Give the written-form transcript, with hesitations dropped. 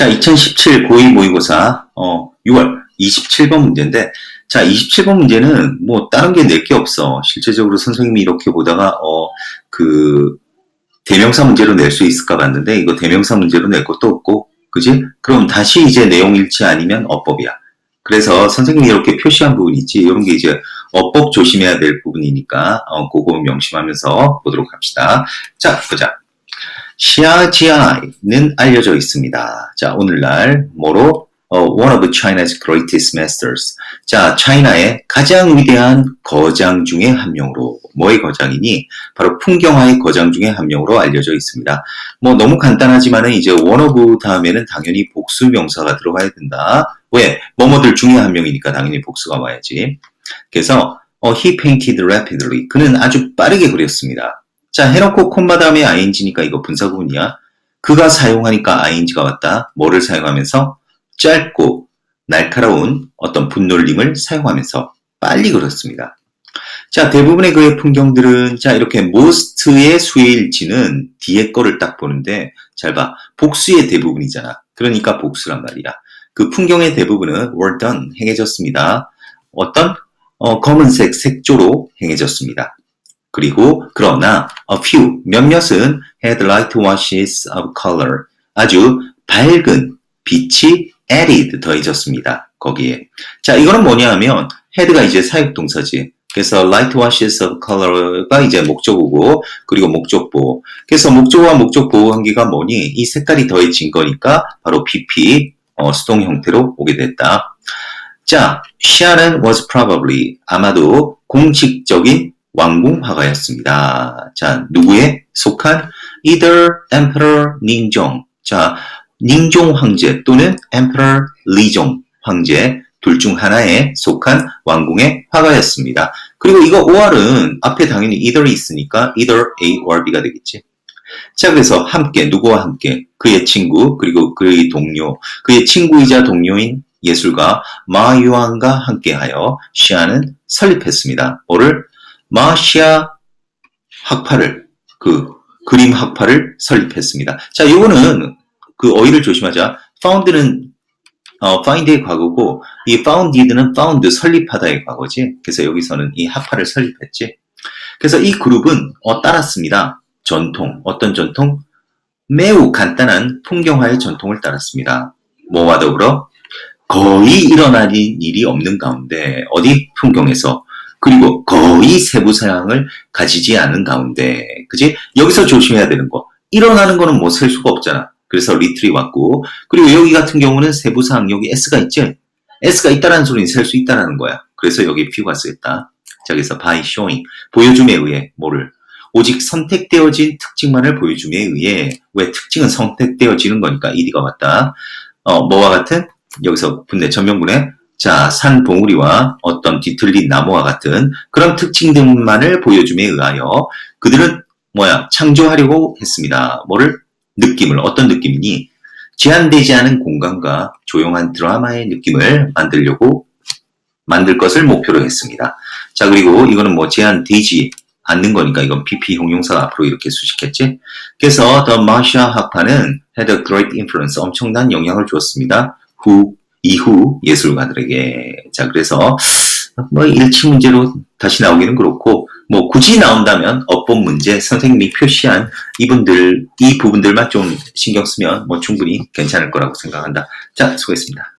자, 2017 고2 모의고사 6월 27번 문제인데, 자, 27번 문제는 뭐 다른 게 낼 게 없어. 실제적으로 선생님이 이렇게 보다가 그 대명사 문제로 낼 수 있을까 봤는데 이거 대명사 문제로 낼 것도 없고, 그지? 그럼 다시 이제 내용 일치 아니면 어법이야. 그래서 선생님이 이렇게 표시한 부분이 있지. 이런 게 이제 어법 조심해야 될 부분이니까 그거 명심하면서 보도록 합시다. 자, 보자. 시아지아이는 알려져 있습니다. 자, 오늘날 뭐로? One of China's greatest masters. 자, 차이나의 가장 위대한 거장 중에 한 명으로. 뭐의 거장이니? 바로 풍경화의 거장 중에 한 명으로 알려져 있습니다. 뭐 너무 간단하지만은 이제 one of 다음에는 당연히 복수 명사가 들어가야 된다. 왜? 뭐뭐들 중에 한 명이니까 당연히 복수가 와야지. 그래서 he painted rapidly. 그는 아주 빠르게 그렸습니다. 자, 해놓고 콤마 다음에 ing니까 이거 분사구문이야. 그가 사용하니까 ing가 왔다. 뭐를 사용하면서? 짧고 날카로운 어떤 분놀림을 사용하면서 빨리 그렸습니다. 자, 대부분의 그의 풍경들은 자, 이렇게 most의 수일치는 뒤에 거를 딱 보는데 잘 봐. 복수의 대부분이잖아. 그러니까 복수란 말이야. 그 풍경의 대부분은 were done, 행해졌습니다. 어떤? 검은색 색조로 행해졌습니다. 그리고 그러나 a few, 몇몇은 had light washes of color, 아주 밝은 빛이 added, 더해졌습니다. 거기에. 자, 이거는 뭐냐 하면 had가 이제 사역동사지. 그래서 light washes of color가 이제 목적어고, 그리고 목적보. 그래서 목적어와 목적보호 관계가 뭐니? 이 색깔이 더해진 거니까 바로 PP, 수동 형태로 오게 됐다. 자, 시아는 was probably, 아마도 공식적인 왕궁 화가였습니다. 자, 누구에 속한? either emperor 닝종. 자, 닝종 황제 또는 emperor 리종 황제 둘 중 하나에 속한 왕궁의 화가였습니다. 그리고 이거 or은 앞에 당연히 either이 있으니까 either A or B가 되겠지. 자, 그래서 함께, 누구와 함께? 그의 친구, 그리고 그의 동료, 그의 친구이자 동료인 예술가 마유안과 함께하여 시아는 설립했습니다. 뭐를? 마시아 학파를, 그 그림 학파를 설립했습니다. 자, 요거는 그 어휘를 조심하자. found는 find의 과거고, 이 founded는 found, 설립하다의 과거지. 그래서 여기서는 이 학파를 설립했지. 그래서 이 그룹은 따랐습니다. 전통, 어떤 전통? 매우 간단한 풍경화의 전통을 따랐습니다. 뭐와 더불어? 거의 일어나는 일이 없는 가운데, 어디? 풍경에서. 그리고 거의 세부 사항을 가지지 않은 가운데, 그지? 여기서 조심해야 되는 거. 일어나는 거는 뭐 셀 수가 없잖아. 그래서 리틀이 왔고, 그리고 여기 같은 경우는 세부 사항, 여기 S가 있지? S가 있다라는 소리는 셀 수 있다라는 거야. 그래서 여기 P가 쓰였다. 자, 그래서 by showing, 보여줌에 의해, 뭐를? 오직 선택되어진 특징만을 보여줌에 의해, 왜 특징은 선택되어지는 거니까 ED가 왔다. 뭐와 같은? 여기서 분내, 전명분해. 자, 산 봉우리와 어떤 뒤틀린 나무와 같은 그런 특징들만을 보여줌에 의하여 그들은 창조하려고 했습니다. 뭐를? 느낌을. 어떤 느낌이니? 제한되지 않은 공간과 조용한 드라마의 느낌을 만들 것을 목표로 했습니다. 자, 그리고 이거는 제한되지 않는 거니까 이건 PP 형용사가 앞으로 이렇게 수식했지. 그래서 The Marcia 학파는 had a great influence, 엄청난 영향을 주었습니다. 이후 예술가들에게. 자, 그래서 일치 문제로 다시 나오기는 그렇고, 굳이 나온다면 어법 문제 선생님이 표시한 이 부분들만 좀 신경 쓰면 충분히 괜찮을 거라고 생각한다. 자, 수고했습니다.